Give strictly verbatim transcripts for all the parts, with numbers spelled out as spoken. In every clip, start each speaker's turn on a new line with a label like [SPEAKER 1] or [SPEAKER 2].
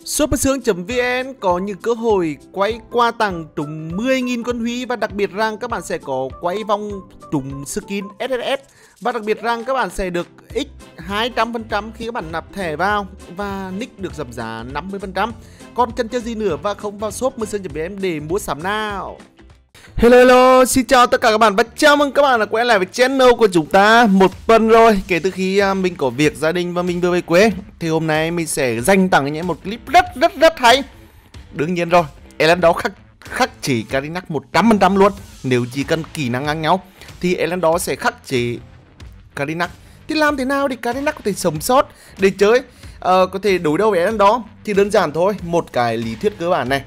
[SPEAKER 1] Supersướng.vn có những cơ hội quay quà tặng trúng mười nghìn con Huy, và đặc biệt rằng các bạn sẽ có quay vòng trúng skin ét ét ét, và đặc biệt rằng các bạn sẽ được x hai trăm phần trăm khi các bạn nạp thẻ vào, và nick được giảm giá năm mươi phần trăm. Còn chân chơi gì nữa và không vào shop Supersướng.vn để mua sắm nào. Hello hello, xin chào tất cả các bạn và chào mừng các bạn đã quay lại với channel của chúng ta. Một tuần rồi kể từ khi mình có việc gia đình và mình vừa về quê, thì hôm nay mình sẽ dành tặng những một clip rất rất rất hay. Đương nhiên rồi, Elandor khắc khắc chế Karinac một trăm phần trăm luôn. Nếu chỉ cần kỹ năng ngang nhau thì Elandor sẽ khắc chế Karinac. Thì làm thế nào để Karinac có thể sống sót để chơi, uh, có thể đối đầu với Elandor? Thì đơn giản thôi, một cái lý thuyết cơ bản này.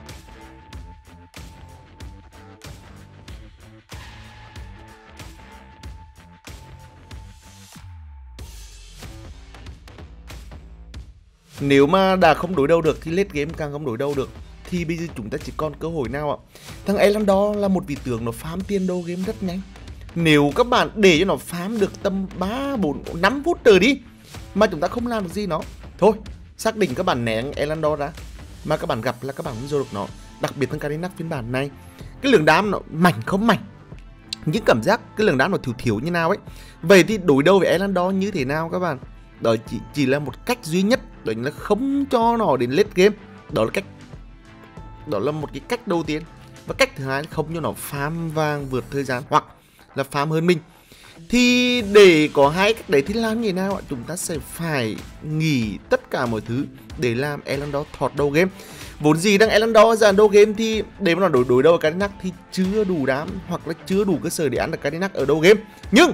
[SPEAKER 1] Nếu mà đã không đối đầu được thì late game càng không đối đầu được. Thì bây giờ chúng ta chỉ còn cơ hội nào ạ? Thằng Elandor là một vị tướng nó farm tiền đồ game rất nhanh. Nếu các bạn để cho nó farm được tầm ba, bốn, năm phút trời đi mà chúng ta không làm được gì nó, thôi xác định các bạn né Elandor ra, mà các bạn gặp là các bạn không vô được nó. Đặc biệt thằng Karinac phiên bản này, cái lượng đám nó mảnh không mảnh, những cảm giác cái lượng đám nó thiếu thiếu như nào ấy. Vậy thì đối đầu với Elandor như thế nào các bạn? Đó chỉ, chỉ là một cách duy nhất, đó là không cho nó đến late game. Đó là cách Đó là một cái cách đầu tiên. Và cách thứ hai là không cho nó farm vàng vượt thời gian, hoặc là farm hơn mình. Thì để có hai cách đấy thì làm như thế nào ạ? Chúng ta sẽ phải nghỉ tất cả mọi thứ để làm Elandor thọt đầu game. Vốn gì đang Elandor ra đầu game thì để mà nó đối đối đầu với Karinac thì chưa đủ đám, hoặc là chưa đủ cơ sở để ăn được Karinac ở đầu game. Nhưng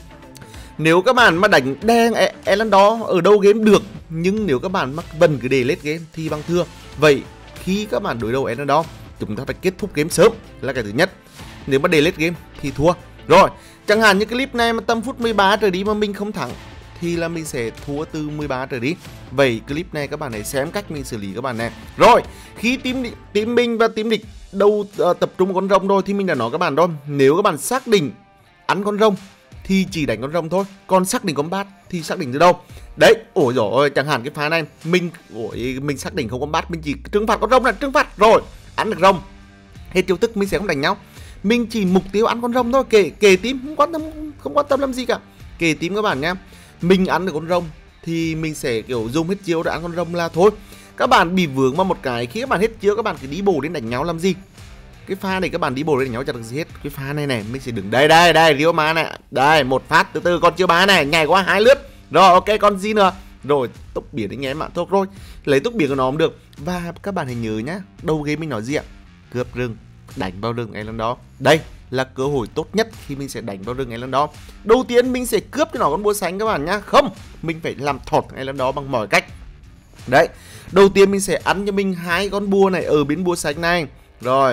[SPEAKER 1] nếu các bạn mà đánh đen Elandor ở đâu game được, nhưng nếu các bạn mắc vần cứ để late game thì bằng thưa. Vậy khi các bạn đối đầu Elandor, chúng ta phải kết thúc game sớm là cái thứ nhất. Nếu mà để late game thì thua. Rồi, chẳng hạn như clip này mà tầm phút mười ba trở đi mà mình không thắng thì là mình sẽ thua từ mười ba trở đi. Vậy clip này các bạn hãy xem cách mình xử lý các bạn này. Rồi, khi team, team mình và team địch đâu uh, tập trung con rồng rồi thì mình đã nói các bạn rồi. Nếu các bạn xác định ăn con rồng thì chỉ đánh con rồng thôi, còn xác định combat thì xác định từ đâu đấy. Ôi dồi ôi, chẳng hạn cái pha này mình ôi, mình xác định không combat, mình chỉ trừng phạt con rồng là trừng phạt rồi, ăn được rồng hết chiêu thức mình sẽ không đánh nhau, mình chỉ mục tiêu ăn con rồng thôi. Kể kể tím không quan tâm, không quan tâm làm gì cả. Kể tím các bạn nhá, mình ăn được con rồng thì mình sẽ kiểu dùng hết chiêu để ăn con rồng là thôi. Các bạn bị vướng vào một cái, khi các bạn hết chiêu các bạn cứ đi bổ đến đánh nhau làm gì. Cái pha này các bạn đi bộ lên nhau chả được gì hết. Cái pha này này mình sẽ đứng đây đây đây Ryoma này, đây một phát từ từ con chưa bá này, nhảy qua hai lướt rồi, ok con gì nữa rồi tốc biển anh em ạ. Thôi rồi lấy tốc biển của nó cũng được. Và các bạn hãy nhớ nhá, đầu game mình nói gì ạ? Cướp rừng, đánh vào rừng Elandor. Đây là cơ hội tốt nhất khi mình sẽ đánh vào rừng Elandor. Đầu tiên mình sẽ cướp cho nó con búa xanh các bạn nhá. Không, mình phải làm thọt Elandor bằng mọi cách. Đấy, đầu tiên mình sẽ ăn cho mình hai con búa này ở bên búa xanh này. Rồi,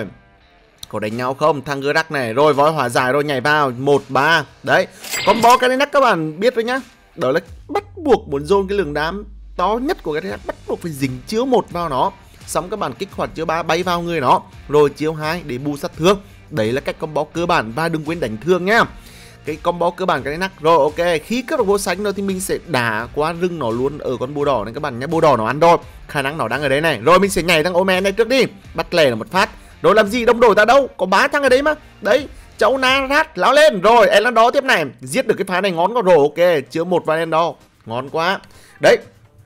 [SPEAKER 1] có đánh nhau không? Thằng Grak này, rồi voi hỏa giải rồi nhảy vào một ba. Đấy, combo Karinac các bạn biết rồi nhá. Đó là bắt buộc muốn dồn cái lượng đám to nhất của Karinac, bắt buộc phải dính chiếu một vào nó, xong các bạn kích hoạt chiếu ba bay vào người nó, rồi chiếu hai để bù sát thương. Đấy là cách combo cơ bản, và đừng quên đánh thương nhá. Cái combo cơ bản Karinac. Rồi ok, khi cướp được búa xanh rồi thì mình sẽ đá qua rừng nó luôn ở con búa đỏ này các bạn nhá. Búa đỏ nó ăn rồi, khả năng nó đang ở đấy này. Rồi mình sẽ nhảy thằng Omen này trước đi, bắt lẻ là một phát. Rồi làm gì đông đổi ta đâu, có bá thằng ở đấy mà. Đấy, cháu Narat lão lên. Rồi Elandor tiếp này, giết được cái phá này ngon quá rồi. Ok, chứa một vào Elandor, ngon quá. Đấy,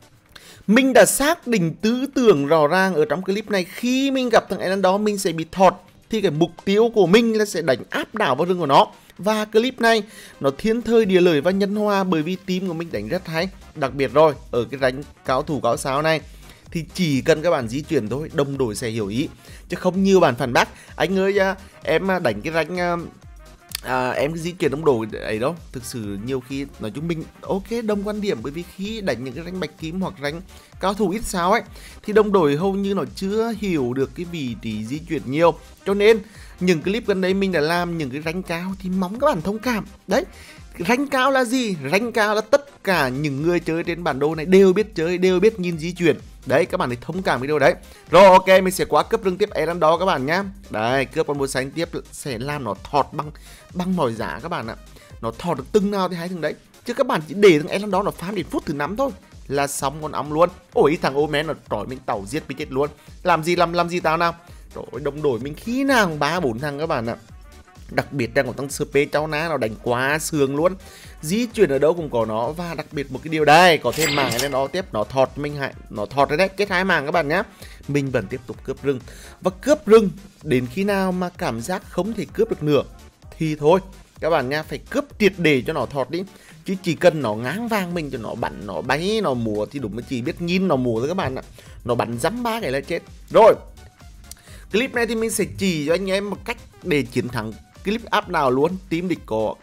[SPEAKER 1] mình đã xác định tư tưởng rõ ràng ở trong clip này. Khi mình gặp thằng Elandor mình sẽ bị thọt, thì cái mục tiêu của mình là sẽ đánh áp đảo vào rừng của nó. Và clip này nó thiên thời địa lợi và nhân hòa, bởi vì team của mình đánh rất hay. Đặc biệt rồi, ở cái ránh cao thủ cao sao này thì chỉ cần các bạn di chuyển thôi, đồng đội sẽ hiểu ý. Chứ không như bạn phản bác, anh ơi em đánh cái ranh à, em di chuyển đồng đội ấy đâu. Thực sự nhiều khi nói chung mình ok đồng quan điểm, bởi vì khi đánh những cái ranh bạch kim hoặc ranh cao thủ ít sao ấy thì đồng đội hầu như nó chưa hiểu được cái vị trí di chuyển nhiều. Cho nên những clip gần đây mình đã làm những cái ranh cao thì mong các bạn thông cảm. Đấy, ranh cao là gì? Ranh cao là tất cả những người chơi trên bản đồ này đều biết chơi, đều biết nhìn di chuyển. Đấy, các bạn hãy thông cảm với điều đấy. Rồi ok, mình sẽ qua cướp rừng tiếp Elandor các bạn nhá. Đây, cướp con búa xanh tiếp sẽ làm nó thọt bằng bằng mọi giá các bạn ạ. Nó thọt được từng nào thì hãy từng đấy. Chứ các bạn chỉ để thằng Elandor nó farm đến phút thứ năm thôi là xong con ong luôn. Ôi thằng Omen nó trói mình tàu giết mình chết luôn. Làm gì làm làm gì tao nào. Rồi đồng đội mình khi nào ba bốn thằng các bạn ạ. Đặc biệt đang có thằng xê pê cháu ná nó đánh quá sướng luôn. Di chuyển ở đâu cũng có nó. Và đặc biệt một cái điều đây, có thêm màng lên đó tiếp. Nó thọt mình hại, nó thọt đấy đấy, kết hai màng các bạn nhé. Mình vẫn tiếp tục cướp rừng. Và cướp rừng đến khi nào mà cảm giác không thể cướp được nữa thì thôi các bạn nha, phải cướp triệt để cho nó thọt đi. Chứ chỉ cần nó ngáng vang mình cho nó bắn, nó bay, nó mùa thì đúng, mới chỉ biết nhìn nó mùa thôi các bạn ạ. Nó bắn dăm ba cái là chết. Rồi, clip này thì mình sẽ chỉ cho anh em một cách để chiến thắng clip up nào luôn. Team địch có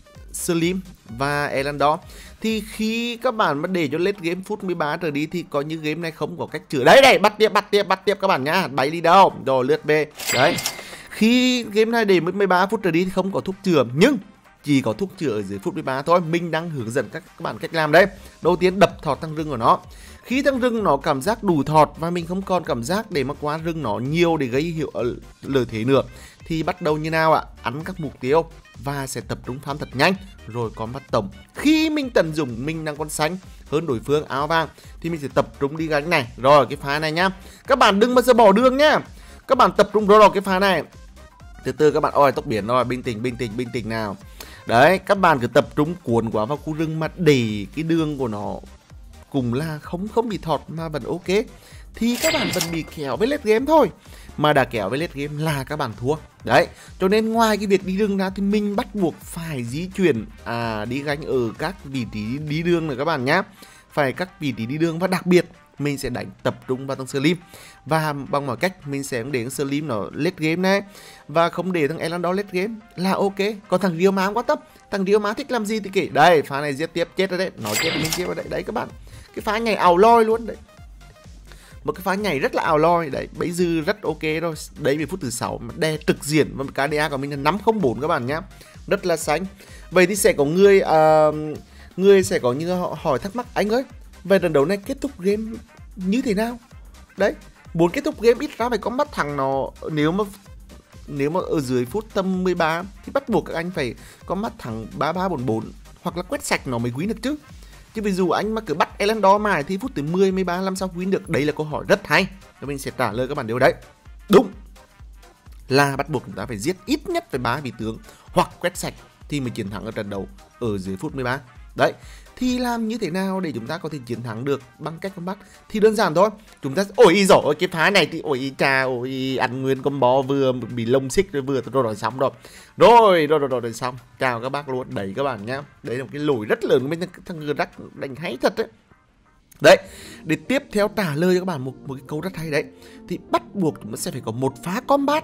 [SPEAKER 1] Slim và Elandor. Thì khi các bạn mà để cho late game phút mười ba trở đi thì có như game này không có cách chữa. Đấy này, bắt tiếp, bắt tiếp, bắt tiếp các bạn nhá. Bay đi đâu? Rồi lướt về. Đấy. Khi game này để mười ba phút trở đi thì không có thuốc chữa, nhưng chỉ có thuốc chữa ở dưới phút mười ba thôi. Mình đang hướng dẫn các, các bạn cách làm đấy. Đầu tiên đập thọt thằng rừng của nó. Khi thằng rừng nó cảm giác đủ thọt và mình không còn cảm giác để mà quá rừng nó nhiều để gây hiệu lợi thế nữa thì bắt đầu như nào ạ? Ăn các mục tiêu và sẽ tập trung farm thật nhanh rồi có bắt tổng. Khi mình tận dụng mình đang con xanh hơn đối phương áo vàng thì mình sẽ tập trung đi gánh này. Rồi cái phá này nhá. Các bạn đừng bao giờ bỏ đường nhá. Các bạn tập trung rồi cái phá này. Từ từ các bạn ơi, tốc biển rồi, bình tĩnh bình tĩnh bình tĩnh nào. Đấy, các bạn cứ tập trung cuốn quá vào khu rừng mà để cái đường của nó cùng là không không bị thọt mà vẫn ok thì các bạn vẫn bị kéo với late game thôi. Mà đã kéo với late game là các bạn thua. Đấy, cho nên ngoài cái việc đi đường ra thì mình bắt buộc phải di chuyển à, đi gánh ở các vị trí đi đường này các bạn nhá. Phải các vị trí đi đường và đặc biệt mình sẽ đánh tập trung vào thằng Slim. Và bằng mọi cách mình sẽ để thằng Slim nó late game này và không để thằng Elandor late game là ok. Còn thằng Rio Má quá tấp. Thằng Rio Má thích làm gì thì kể. Đây, pha này giết tiếp chết rồi đấy. Nó chết mình chết rồi đấy. Đấy các bạn. Cái pha nhảy ảo loi luôn đấy. Một cái pha nhảy rất là ảo loi đấy, bây giờ rất ok rồi. Đấy vì phút thứ sáu mà đè trực diện và ca đê a của mình là năm không bốn các bạn nhá. Rất là xanh. Vậy thì sẽ có người uh, người sẽ có như hỏi thắc mắc anh ơi, về trận đấu này kết thúc game như thế nào? Đấy, muốn kết thúc game ít ra phải có mắt thằng nó, nếu mà nếu mà ở dưới phút tầm mười ba thì bắt buộc các anh phải có mắt thằng ba ba bốn bốn hoặc là quét sạch nó mới win được chứ. Chứ ví dụ anh mà cứ bắt Elandor mãi thì phút từ mười, mười ba làm sao win được? Đấy là câu hỏi rất hay. Và mình sẽ trả lời các bạn điều đấy. Đúng là bắt buộc chúng ta phải giết ít nhất phải ba vị tướng hoặc quét sạch thì mới chiến thắng ở trận đấu ở dưới phút mười ba. Đấy, thì làm như thế nào để chúng ta có thể chiến thắng được bằng cách combat? Thì đơn giản thôi. Chúng ta ôi giỏi cái phá này thì ôi cha ôi ăn nguyên combo vừa bị lông xích rồi vừa rồi rồi xong rồi. Rồi rồi rồi rồi, rồi xong. Chào các bác luôn. Đấy các bạn nhá. Đấy là một cái lỗi rất lớn của bên thằng người rắc đánh hay thật đấy. Đấy, để tiếp theo trả lời cho các bạn một một cái câu rất hay đấy. Thì bắt buộc chúng ta sẽ phải có một phá combat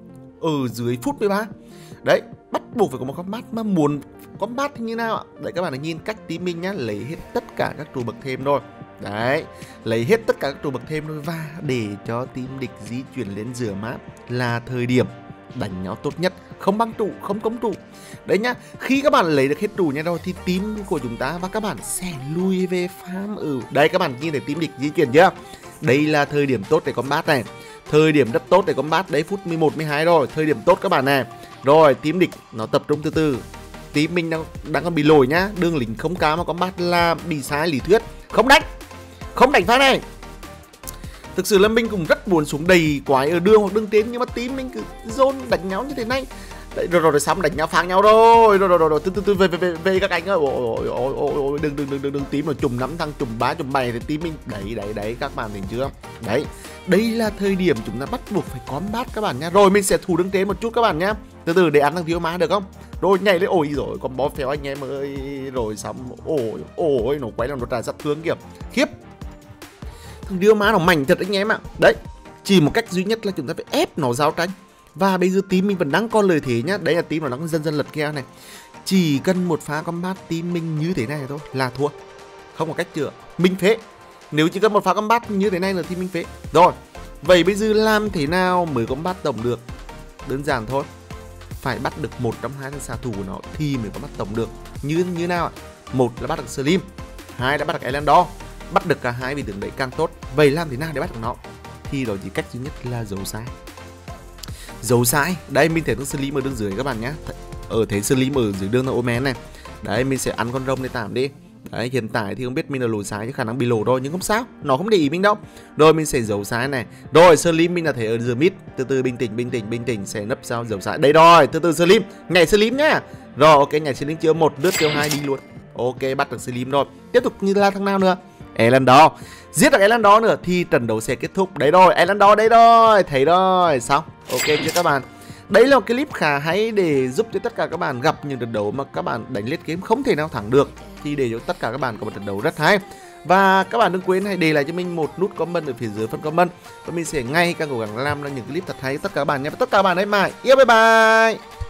[SPEAKER 1] ở dưới phút mười ba. Đấy, bắt buộc phải có một combat. Mà muốn combat thì như nào ạ? Đấy các bạn nhìn cách team mình nhá, lấy hết tất cả các trụ bậc thêm thôi. Đấy, lấy hết tất cả các trụ bậc thêm thôi. Và để cho team địch di chuyển lên giữa map là thời điểm đánh nhau tốt nhất. Không băng trụ, không cống trụ. Đấy nhá, khi các bạn lấy được hết trụ nha rồi thì team của chúng ta và các bạn sẽ lui về farm. Ừ, đây các bạn nhìn thấy team địch di chuyển chưa? Đây là thời điểm tốt để combat này. Thời điểm rất tốt để combat. Đấy phút mười một, mười hai rồi. Thời điểm tốt các bạn này. Rồi team địch nó tập trung từ từ. Team mình đang, đang còn bị lỗi nhá. Đường lính không cao mà combat là bị sai lý thuyết. Không đánh. Không đánh pha này. Thực sự là mình cũng rất muốn xuống đầy quái ở đường hoặc đường trên, nhưng mà team mình cứ zone đánh nhau như thế này. Đấy, rồi, rồi rồi xong đánh nhau phang nhau rồi. Rồi rồi rồi, rồi. từ từ từ về, về về về các anh ơi. Ôi ôi ôi ôi đừng đừng đừng đừng đừng team nó chùm năm thằng chùm ba chùm bảy thì team mình đấy đấy đấy các bạn thấy chưa? Đấy. Đây là thời điểm chúng ta bắt buộc phải combat các bạn nhá. Rồi mình sẽ thủ đường trên một chút các bạn nhá. Từ từ để ăn thằng thiếu má được không? Rồi nhảy lên, ôi rồi còn bó phéo anh em ơi. Rồi xong ôi ôi nó quay làm nó trả sát thương kìa. Khiếp. Thằng điêu má nó mảnh thật anh em ạ. Đấy, chỉ một cách duy nhất là chúng ta phải ép nó giao tranh. Và bây giờ team mình vẫn đang còn lợi thế nhá. Đấy là team nó đang dần dần lật keo này. Chỉ cần một pha combat team mình như thế này thôi là thua. Không có cách chữa. Mình phế. Nếu chỉ cần một pha combat như thế này là team mình phế. Rồi, vậy bây giờ làm thế nào mới combat tổng được? Đơn giản thôi. Phải bắt được một trong hai thằng xạ thủ của nó thì mới combat tổng được. Như như nào ạ? Một là bắt được Slim, hai là bắt được Elandor. Bắt được cả hai vị tướng đấy càng tốt. Vậy làm thế nào để bắt được nó? Thì đó chỉ cách duy nhất là giấu sai. Giấu sai. Đây mình thấy thằng Slim ở đường dưới các bạn nhé. Ở thấy Slim ở dưới đường thằng Omen này. Đấy mình sẽ ăn con rồng để tạm đi. Đấy, hiện tại thì không biết mình là lỗi sai chứ khả năng bị lỗ rồi, nhưng không sao, nó không để ý mình đâu. Rồi mình sẽ giấu sai này. Rồi Slim mình là thấy ở giữa mid, từ từ bình tĩnh bình tĩnh bình tĩnh sẽ nấp sao giấu sai. Đây rồi, từ từ Slim, nhảy Slim nhá. Rồi ok, nhảy Slim chưa một, lướt chiêu hai đi luôn. Ok, bắt được Slim rồi. Tiếp tục như là thằng nào nữa? Elandor. Giết được Elandor nữa thì trận đấu sẽ kết thúc. Đấy rồi, Elandor đây rồi, thấy rồi, xong. Ok chưa các bạn? Đấy là một cái clip khá hay để giúp cho tất cả các bạn gặp những trận đấu mà các bạn đánh late game không thể nào thắng được, thì để cho tất cả các bạn có một trận đấu rất hay. Và các bạn đừng quên hãy để lại cho mình một nút comment ở phía dưới phần comment, và mình sẽ ngay càng cố gắng làm ra những clip thật hay tất cả các bạn nhé. Và tất cả các bạn hãy mãi yêu, bye bye.